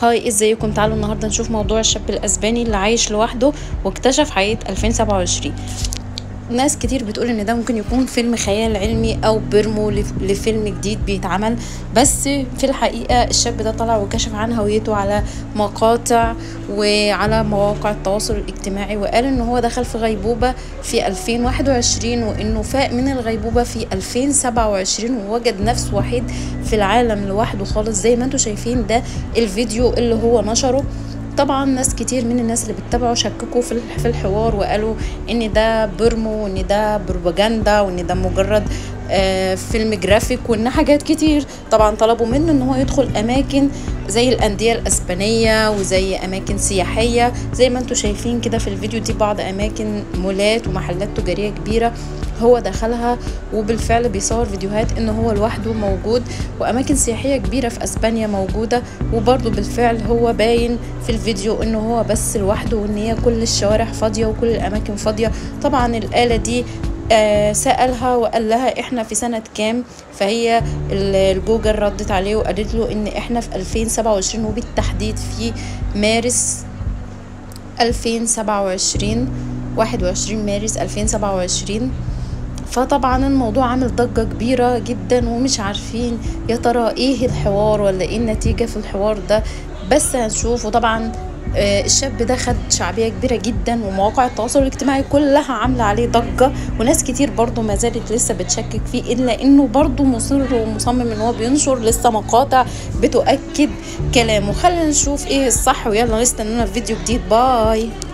هاي، ازيكم؟ تعالوا النهارده نشوف موضوع الشاب الاسباني اللي عايش لوحده واكتشف حقيقة 2027. ناس كتير بتقول ان ده ممكن يكون فيلم خيال علمي او بيرمو لفيلم جديد بيتعمل، بس في الحقيقة الشاب ده طلع وكشف عن هويته على مقاطع وعلى مواقع التواصل الاجتماعي، وقال ان هو دخل في غيبوبة في 2021 وانه فاق من الغيبوبة في 2027 ووجد نفسه وحيد في العالم لوحده خالص. زي ما انتوا شايفين ده الفيديو اللي هو نشره. طبعا ناس كتير من الناس اللي بتتابعه شككوا في الحوار وقالوا ان ده بيرمو وان ده بروباجندا وان ده مجرد فيلم جرافيك وان حاجات كتير. طبعا طلبوا منه ان هو يدخل اماكن زي الانديه الاسبانيه وزي اماكن سياحيه زي ما انتوا شايفين كده في الفيديو. دي بعض اماكن مولات ومحلات تجاريه كبيره هو دخلها، وبالفعل بيصور فيديوهات ان هو لوحده موجود، واماكن سياحيه كبيره في اسبانيا موجوده، وبرضه بالفعل هو باين في الفيديو انه هو بس لوحده وان هي كل الشوارع فاضيه وكل الاماكن فاضيه. طبعا الاله دي سألها وقال لها احنا في سنة كام، فهي الجوجل ردت عليه وقالت له ان احنا في 2027 وبالتحديد في مارس 2027، 21 مارس 2027. فطبعا الموضوع عامل ضجة كبيرة جدا ومش عارفين يا ترى ايه الحوار ولا ايه النتيجة في الحوار ده، بس هنشوف. وطبعا الشاب ده خد شعبية كبيرة جدا ومواقع التواصل الاجتماعي كلها عاملة عليه ضجة، وناس كتير برضو ما زالت لسه بتشكك فيه، إلا إنه برضو مصر ومصمم إن هو بينشر لسه مقاطع بتؤكد كلامه. خلينا نشوف إيه الصح ويلا نستنونا في فيديو جديد. باي.